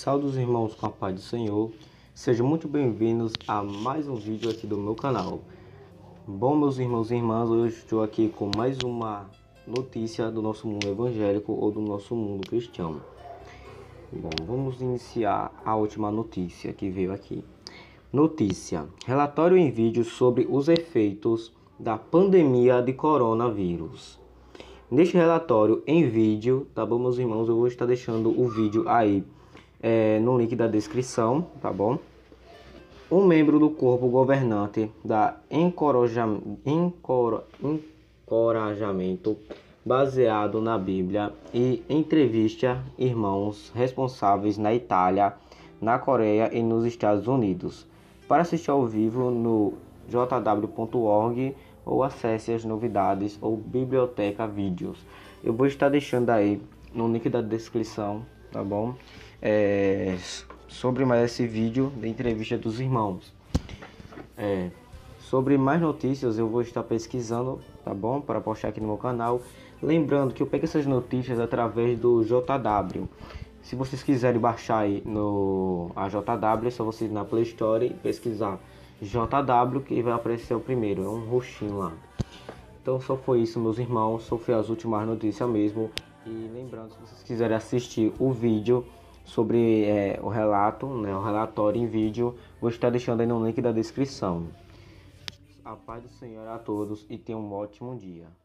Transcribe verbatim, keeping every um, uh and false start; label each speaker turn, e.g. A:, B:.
A: Saudos irmãos com a paz do Senhor, sejam muito bem-vindos a mais um vídeo aqui do meu canal. Bom, meus irmãos e irmãs, hoje estou aqui com mais uma notícia do nosso mundo evangélico ou do nosso mundo cristão. Bom, vamos iniciar a última notícia que veio aqui. Notícia: relatório em vídeo sobre os efeitos da pandemia de coronavírus. Neste relatório em vídeo, tá bom, meus irmãos, eu vou estar deixando o vídeo aí é, no link da descrição, tá bom? Um membro do corpo governante da encoraja, encora, encorajamento baseado na Bíblia e entrevista irmãos responsáveis na Itália, na Coreia e nos Estados Unidos. Para assistir ao vivo no j w ponto org ou acesse as novidades ou biblioteca vídeos. Eu vou estar deixando aí no link da descrição, tá bom? É, sobre mais esse vídeo da entrevista dos irmãos. É, sobre mais notícias eu vou estar pesquisando, tá bom? Para postar aqui no meu canal. Lembrando que eu pego essas notícias através do J W. Se vocês quiserem baixar aí no a J W, é só vocês ir na Play Store e pesquisar J W, que vai aparecer o primeiro, é um roxinho lá. Então só foi isso, meus irmãos, só foi as últimas notícias mesmo. E lembrando, se vocês quiserem assistir o vídeo sobre é, o relato, né, o relatório em vídeo, vou estar deixando aí no link da descrição. A paz do Senhor a todos e tenham um ótimo dia.